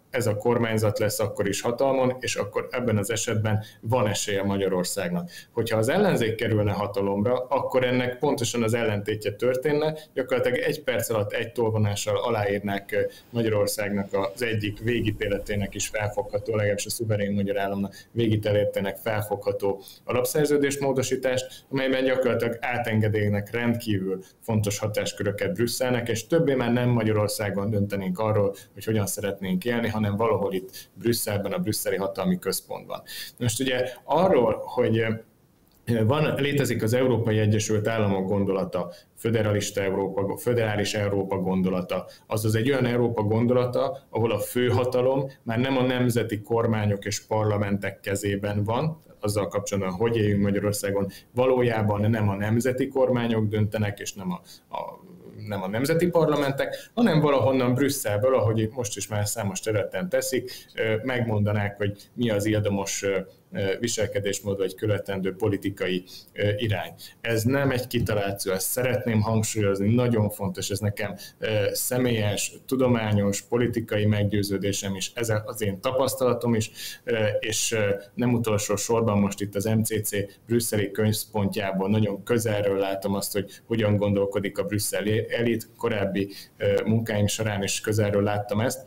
ez a kormányzat lesz akkor is hatalmon, és akkor ebben az esetben van esélye Magyarországnak. Hogyha az ellenzék kerülne hatalomra, akkor ennek pontosan az ellentétje történne, gyakorlatilag 1 perc alatt egy tolvonással aláírnák Magyarországnak az egyik végítéletének is felfogható, legalábbis a szuverén magyar államnak végítéletének felfogható alapszerződés módosítást, amelyben gyakorlatilag átengedélnek rendkívül fontos hatásköröket Brüsszelnek, és többé már nem Magyarországon döntenénk arról, hogy hogyan szeretnénk élni, hanem valahol itt Brüsszelben, a brüsszeli hatalmi központban. Most ugye arról, hogy létezik az Európai Egyesült Államok gondolata, föderális Európa gondolata, azaz egy olyan Európa gondolata, ahol a főhatalom már nem a nemzeti kormányok és parlamentek kezében van, azzal kapcsolatban, hogy éljünk Magyarországon, valójában nem a nemzeti kormányok döntenek, és nem a nemzeti parlamentek, hanem valahonnan Brüsszelből, ahogy most is már számos területen teszik, megmondanák, hogy mi az illdomos viselkedésmód vagy követendő politikai irány. Ez nem egy kitaláció, ezt szeretném hangsúlyozni, nagyon fontos, ez nekem személyes, tudományos, politikai meggyőződésem is, ez az én tapasztalatom is, és nem utolsó sorban most itt az MCC brüsszeli központjából nagyon közelről látom azt, hogy hogyan gondolkodik a brüsszeli elit, korábbi munkáim során is közelről láttam ezt,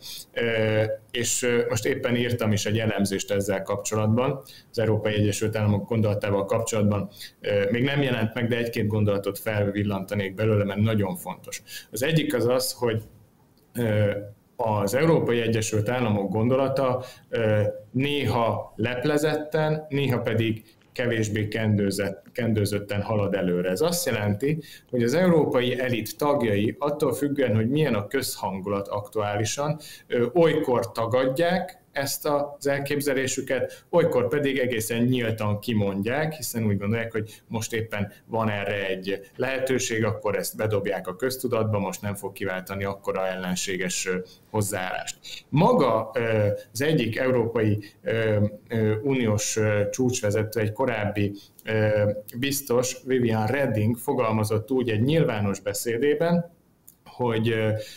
és most éppen írtam is egy elemzést ezzel kapcsolatban, az Európai Egyesült Államok gondolatával kapcsolatban. Még nem jelent meg, de egy-két gondolatot felvillantanék belőle, mert nagyon fontos. Az egyik az az, hogy az Európai Egyesült Államok gondolata néha leplezetten, néha pedig kevésbé kendőzötten halad előre. Ez azt jelenti, hogy az európai elit tagjai attól függően, hogy milyen a közhangulat aktuálisan, olykor tagadják ezt az elképzelésüket, olykor pedig egészen nyíltan kimondják, hiszen úgy gondolják, hogy most éppen van erre egy lehetőség, akkor ezt bedobják a köztudatba, most nem fog kiváltani akkora ellenséges hozzáállást. Maga az egyik Európai Uniós csúcsvezető, egy korábbi biztos, Viviane Reding fogalmazott úgy egy nyilvános beszédében, hogy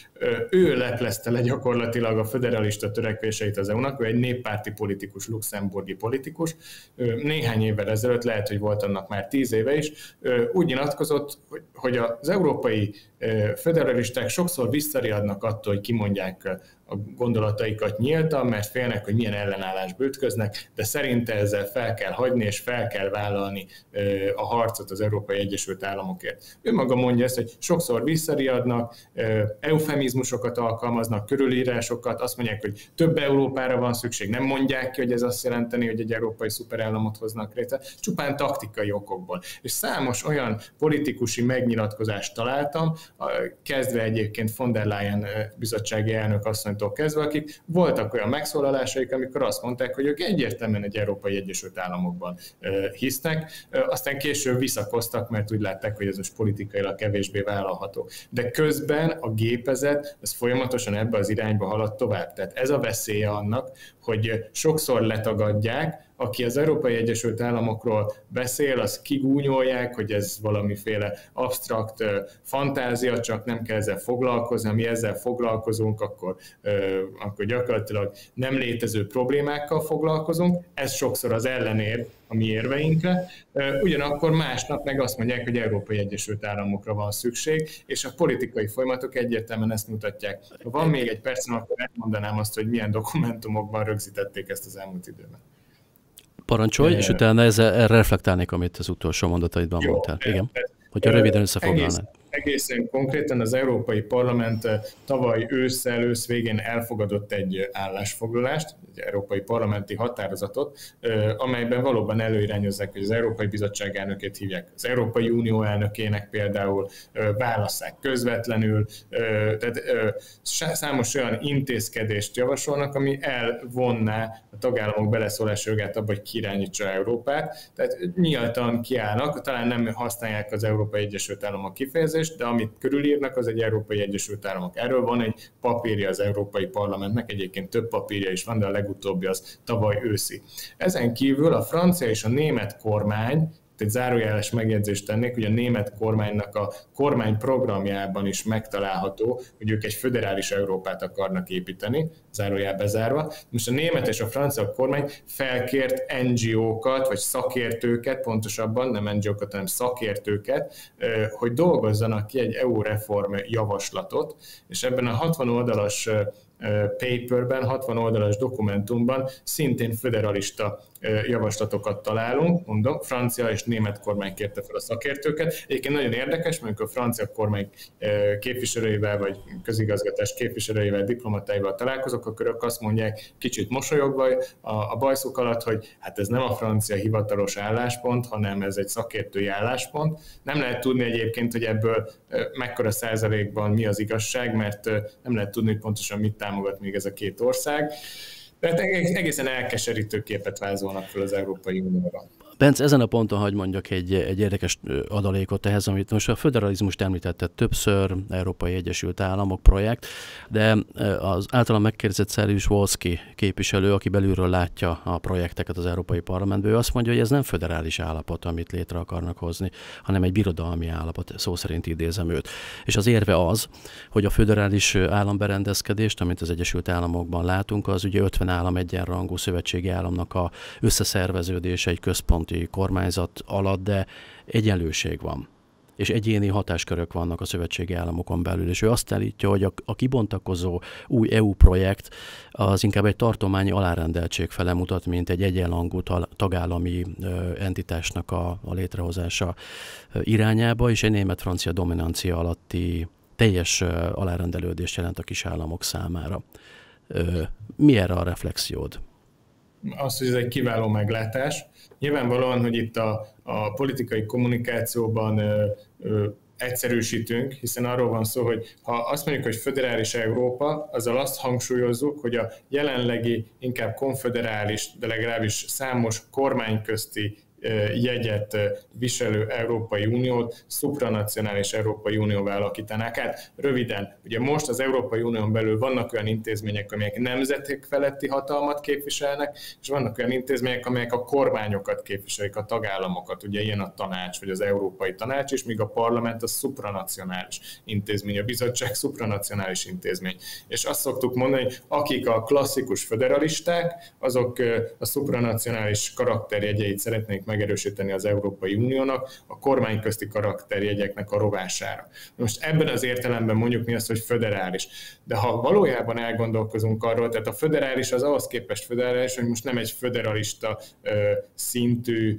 ő leplezte le gyakorlatilag a föderalista törekvéseit az EU-nak, ő egy néppárti politikus, luxemburgi politikus, néhány évvel ezelőtt, lehet, hogy volt annak már 10 éve is, úgy nyilatkozott, hogy az európai föderalisták sokszor visszariadnak attól, hogy kimondják a gondolataikat nyíltan, mert félnek, hogy milyen ellenállásba ütköznek, de szerinte ezzel fel kell hagyni, és fel kell vállalni a harcot az Európai Egyesült Államokért. Ő maga mondja ezt, hogy sokszor visszariadnak, eufemizmusokat alkalmaznak, körülírásokat, azt mondják, hogy több Európára van szükség, nem mondják ki, hogy ez azt jelenteni, hogy egy európai szuperállamot hoznak létre, csupán taktikai okokból. És számos olyan politikusi megnyilatkozást találtam, kezdve egyébként von der Leyen bizottsági elnök asszonytól kezdve, akik voltak olyan megszólalásaik, amikor azt mondták, hogy ők egyértelműen egy Európai Egyesült Államokban hisznek, aztán később visszakoztak, mert úgy látták, hogy ez most politikailag kevésbé vállalható. De közben a gépezet az folyamatosan ebbe az irányba halad tovább. Tehát ez a veszélye annak, hogy sokszor letagadják, aki az Európai Egyesült Államokról beszél, azt kigúnyolják, hogy ez valamiféle absztrakt fantázia, csak nem kell ezzel foglalkozni, ha mi ezzel foglalkozunk, akkor gyakorlatilag nem létező problémákkal foglalkozunk, ez sokszor az ellenérv a mi érveinkre, ugyanakkor másnap meg azt mondják, hogy Európai Egyesült Államokra van szükség, és a politikai folyamatok egyértelműen ezt mutatják. Ha van még egy percem, akkor elmondanám azt, hogy milyen dokumentumokban rögzítették ezt az elmúlt időben. Parancsolj, és utána erre reflektálnék, amit az utolsó mondataidban mondtál. Igen, hogyha röviden összefoglalnád. Egészen konkrétan az Európai Parlament tavaly ősz végén elfogadott egy állásfoglalást, egy európai parlamenti határozatot, amelyben valóban előirányozzák, hogy az Európai Bizottság elnökét hívják az Európai Unió elnökének például, válasszák közvetlenül, tehát számos olyan intézkedést javasolnak, ami elvonná a tagállamok beleszólási jogát abba, hogy kirányítsa Európát. Tehát nyíltan kiállnak, talán nem használják az Európai Egyesült Államok kifejezést, de amit körülírnak, az egy Európai Egyesült Államok. Erről van egy papírja az Európai Parlamentnek, egyébként több papírja is van, de a legutóbbi az tavaly őszi. Ezen kívül a francia és a német kormány egy zárójeles megjegyzést tennék, hogy a német kormánynak a kormányprogramjában is megtalálható, hogy ők egy föderális Európát akarnak építeni, zárójel bezárva. Most a német és a francia kormány felkért NGO-kat, vagy szakértőket, pontosabban nem NGO-kat, hanem szakértőket, hogy dolgozzanak ki egy EU reform javaslatot, és ebben a 60 oldalas paperben, 60 oldalas dokumentumban szintén föderalista javaslatokat találunk, mondom, francia és német kormány kérte fel a szakértőket. Egyébként nagyon érdekes, mert a francia kormány képviselőivel, vagy közigazgatás képviselőivel, diplomatáival találkozok, akkor ők azt mondják, kicsit mosolyogva a bajszuk alatt, hogy hát ez nem a francia hivatalos álláspont, hanem ez egy szakértői álláspont. Nem lehet tudni egyébként, hogy ebből mekkora százalékban mi az igazság, mert nem lehet tudni, hogy pontosan mit támogat még ez a két ország. Tehát egészen elkeserítő képet vázolnak fel az Európai Unióra. Bence, ezen a ponton hagy mondjak egy érdekes adalékot ehhez, amit most a föderalizmust említetted többször, Európai Egyesült Államok projekt, de az általán megkérdezett Saryusz-Wolski képviselő, aki belülről látja a projekteket az Európai Parlamentből, ő azt mondja, hogy ez nem föderális állapot, amit létre akarnak hozni, hanem egy birodalmi állapot, szó szerint idézem őt. És az érve az, hogy a föderális államberendezkedést, amit az Egyesült Államokban látunk, az ugye 50 állam egyenrangú szövetségi államnak a összeszerveződése egy központi kormányzat alatt, de egyenlőség van, és egyéni hatáskörök vannak a szövetségi államokon belül, és ő azt állítja, hogy a kibontakozó új EU projekt az inkább egy tartományi alárendeltség fele mutat, mint egy egyenrangú tagállami entitásnak a létrehozása irányába, és egy német-francia dominancia alatti teljes alárendelődést jelent a kisállamok számára. Mi erre a reflexiód? Az, hogy ez egy kiváló meglátás. Nyilvánvalóan, hogy itt a politikai kommunikációban egyszerűsítünk, hiszen arról van szó, hogy ha azt mondjuk, hogy föderális Európa, azzal azt hangsúlyozzuk, hogy a jelenlegi, inkább konföderális, de legalábbis számos kormányközti jegyet viselő Európai Uniót szupranacionális Európai Unióvá alakítanák át. Röviden, ugye most az Európai Unión belül vannak olyan intézmények, amelyek nemzetek feletti hatalmat képviselnek, és vannak olyan intézmények, amelyek a kormányokat képviselik, a tagállamokat, ugye ilyen a tanács, vagy az Európai Tanács, és míg a parlament a szupranacionális intézmény, a bizottság szupranacionális intézmény. És azt szoktuk mondani, hogy akik a klasszikus föderalisták, azok a szupranacionális karakterjegyeit szeretnék megerősíteni az Európai Uniónak a kormányközti karakterjegyeknek a rovására. Most ebben az értelemben mondjuk mi azt, hogy föderális. De ha valójában elgondolkozunk arról, tehát a föderális az ahhoz képest föderális, hogy most nem egy föderalista szintű,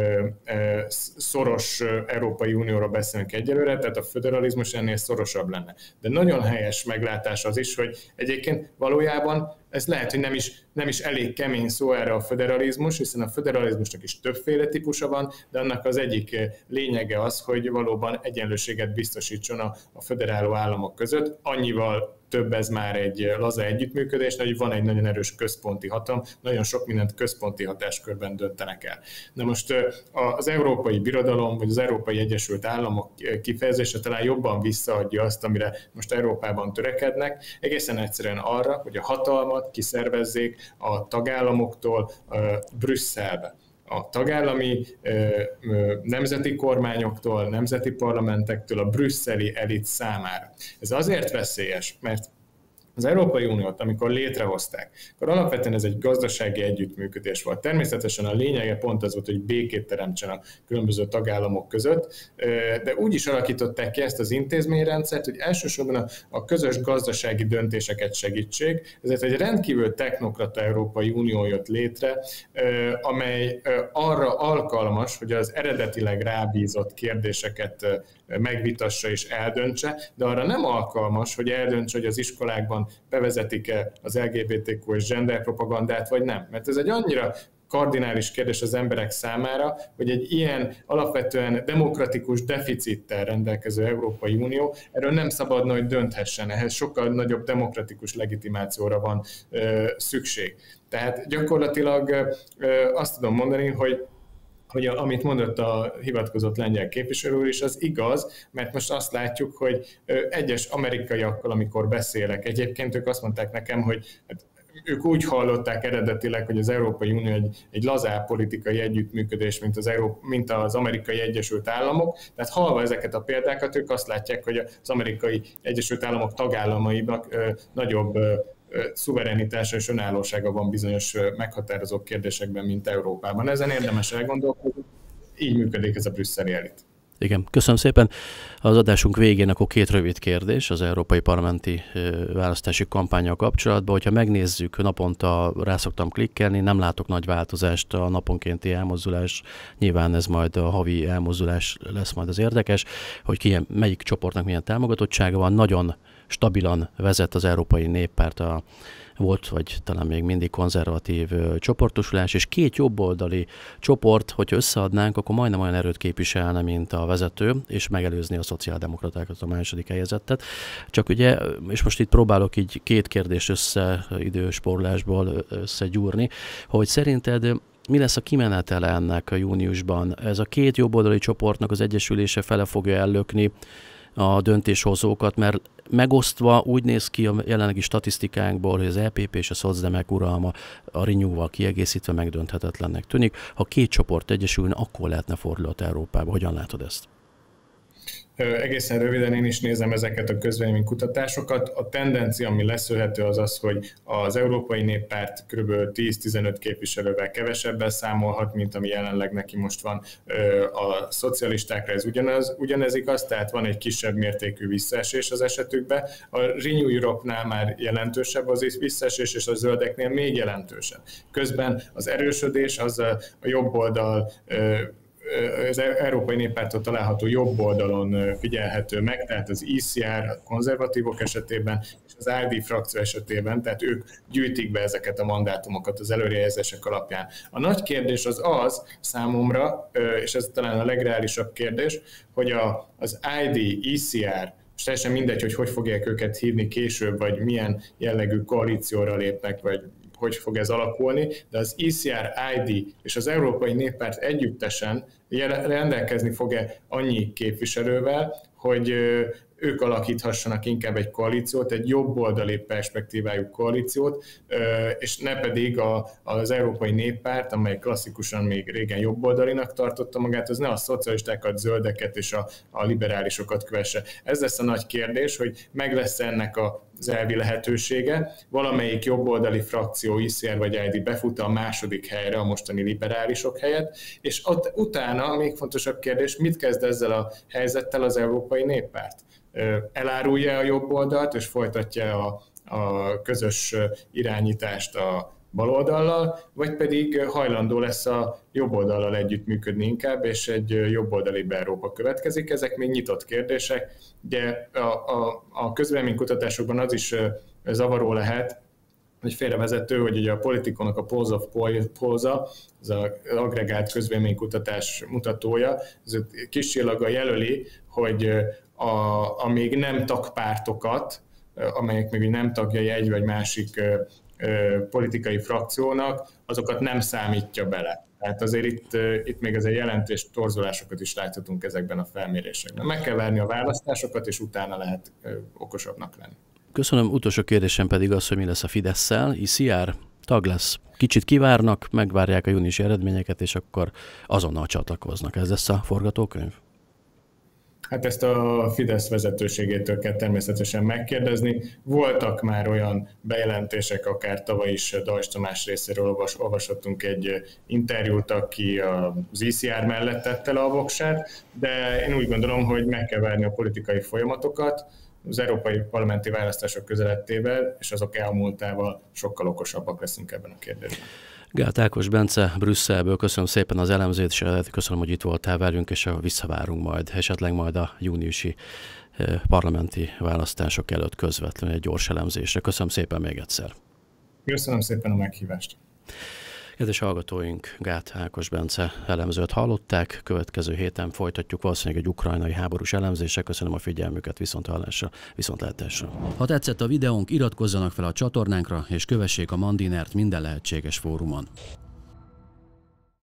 szoros Európai Unióra beszélünk egyelőre, tehát a föderalizmus ennél szorosabb lenne. De nagyon helyes meglátás az is, hogy egyébként valójában ez lehet, hogy nem is elég kemény szó erre a föderalizmus, hiszen a föderalizmusnak is többféle típusa van, de annak az egyik lényege az, hogy valóban egyenlőséget biztosítson a föderáló államok között. Annyival több ez már egy laza együttműködés, hogy van egy nagyon erős központi hatalom, nagyon sok mindent központi hatáskörben döntenek el. Na most az Európai Birodalom, vagy az Európai Egyesült Államok kifejezése talán jobban visszaadja azt, amire most Európában törekednek, egészen egyszerűen arra, hogy a hatalmat kiszervezzék a tagállamoktól Brüsszelbe. A tagállami nemzeti kormányoktól, nemzeti parlamentektől a brüsszeli elit számára. Ez azért veszélyes, mert az Európai Uniót, amikor létrehozták, akkor alapvetően ez egy gazdasági együttműködés volt. Természetesen a lényege pont az volt, hogy békét teremtsen a különböző tagállamok között, de úgy is alakították ki ezt az intézményrendszert, hogy elsősorban a közös gazdasági döntéseket segítsék. Ezért egy rendkívül technokrata Európai Unió jött létre, amely arra alkalmas, hogy az eredetileg rábízott kérdéseket megvitassa és eldöntse, de arra nem alkalmas, hogy eldöntse, hogy az iskolákban bevezetik-e az LGBTQ és genderpropagandát, vagy nem. Mert ez egy annyira kardinális kérdés az emberek számára, hogy egy ilyen alapvetően demokratikus deficittel rendelkező Európai Unió erről nem szabadna, hogy dönthessen. Ehhez sokkal nagyobb demokratikus legitimációra van szükség. Tehát gyakorlatilag azt tudom mondani, hogy amit mondott a hivatkozott lengyel képviselő úr is, az igaz, mert most azt látjuk, hogy egyes amerikaiakkal, amikor beszélek, egyébként ők azt mondták nekem, hogy ők úgy hallották eredetileg, hogy az Európai Unió egy lazább politikai együttműködés, mint az Amerikai Egyesült Államok. Tehát hallva ezeket a példákat, ők azt látják, hogy az Amerikai Egyesült Államok tagállamainak nagyobb szuverenitása és önállósága van bizonyos meghatározó kérdésekben, mint Európában. Ezen érdemes elgondolkodni, így működik ez a brüsszeli elit. Igen, köszönöm szépen. Az adásunk végén akkor 2 rövid kérdés az európai parlamenti választási kampánnyal kapcsolatban. Hogyha megnézzük, naponta rá szoktam klikkelni, nem látok nagy változást a naponkénti elmozdulás. Nyilván ez majd a havi elmozdulás lesz majd az érdekes, hogy melyik csoportnak milyen támogatottsága van. Nagyon stabilan vezet az Európai Néppárt, volt, vagy talán még mindig konzervatív csoportosulás, és 2 jobboldali csoport, hogyha összeadnánk, akkor majdnem olyan erőt képviselne, mint a vezető, és megelőzni a szociáldemokratákat, a második helyezettet. Csak ugye, és most itt próbálok így 2 kérdést időspórlásból összegyúrni, hogy szerinted mi lesz a kimenetele ennek a júniusban? Ez a 2 jobboldali csoportnak az egyesülése fele fogja ellökni a döntéshozókat, mert megosztva úgy néz ki a jelenlegi statisztikánkból, hogy az EPP és a szocdemek uralma a Renew-val kiegészítve megdönthetetlennek tűnik. Ha 2 csoport egyesülne, akkor lehetne fordulat Európába. Hogyan látod ezt? Egészen röviden én is nézem ezeket a közvéleménykutatásokat. A tendencia, ami leszűrhető, az az, hogy az Európai Néppárt kb. 10-15 képviselővel kevesebben számolhat, mint ami jelenleg neki most van. A szocialistákra ez ugyanez igaz, tehát van egy kisebb mértékű visszaesés az esetükben. A Renew Europe-nál már jelentősebb az visszaesés, és a zöldeknél még jelentősebb. Közben az erősödés az a jobb oldal, az Európai Néppártól található jobb oldalon figyelhető meg, tehát az ECR a konzervatívok esetében, és az ALDE frakció esetében, tehát ők gyűjtik be ezeket a mandátumokat az előrejelzések alapján. A nagy kérdés az számomra, és ez talán a legreálisabb kérdés, hogy az ALDE, ECR, és teljesen mindegy, hogy fogják őket hívni később, vagy milyen jellegű koalícióra lépnek, vagy hogy fog ez alakulni, de az ECR, ID és az Európai Néppárt együttesen rendelkezni fog-e annyi képviselővel, hogy ők alakíthassanak inkább egy koalíciót, egy jobboldali perspektívájú koalíciót, és ne pedig az Európai Néppárt, amely klasszikusan még régen jobboldalinak tartotta magát, az ne a szocialistákat, zöldeket és a liberálisokat kövesse. Ez lesz a nagy kérdés, hogy meg lesz ennek az elvi lehetősége. Valamelyik jobboldali frakció, ICR vagy ID befut a második helyre, a mostani liberálisok helyett, és utána még fontosabb kérdés, mit kezd ezzel a helyzettel az Európai Néppárt? Elárulja a jobb oldalt, és folytatja a közös irányítást a baloldallal, vagy pedig hajlandó lesz a jobb oldallal együttműködni inkább, és egy jobboldali Európa következik. Ezek még nyitott kérdések, de a közvéleménykutatásokban az is zavaró lehet, hogy félrevezető, hogy ugye a Politiconak a Polls of Polls-a, ez az agregált közvéleménykutatás mutatója, ez kis csillaggal jelöli, hogy a még nem tagpártokat, amelyek még nem tagjai egy vagy másik politikai frakciónak, azokat nem számítja bele. Tehát azért itt még azért jelentős torzulásokat is láthatunk ezekben a felmérésekben. Meg kell várni a választásokat, és utána lehet okosabbnak lenni. Köszönöm. Utolsó kérdésem pedig az, hogy mi lesz a Fidesszel. ICR tag lesz. Kicsit kivárnak, megvárják a júniusi eredményeket, és akkor azonnal csatlakoznak. Ez lesz a forgatókönyv? Hát ezt a Fidesz vezetőségétől kell természetesen megkérdezni. Voltak már olyan bejelentések, akár tavaly is Dajcs Tamás részéről olvashattunk egy interjút, aki az ICR mellett tette le a voksát, de én úgy gondolom, hogy meg kell várni a politikai folyamatokat, az európai parlamenti választások közelettével, és azok elmúltával sokkal okosabbak leszünk ebben a kérdésben. Gáth Ákos Bence Brüsszelből, köszönöm szépen az elemzést, és köszönöm, hogy itt voltál velünk, és visszavárunk majd, esetleg majd a júniusi parlamenti választások előtt közvetlenül egy gyors elemzésre. Köszönöm szépen még egyszer. Köszönöm szépen a meghívást. Kedves hallgatóink, Gáth Ákos Bence elemzőt hallották, következő héten folytatjuk valószínűleg egy ukrajnai háborús elemzéssel. Köszönöm a figyelmüket, viszonthallásra, viszontlátásra. Ha tetszett a videónk, iratkozzanak fel a csatornánkra, és kövessék a Mandinert minden lehetséges fórumon.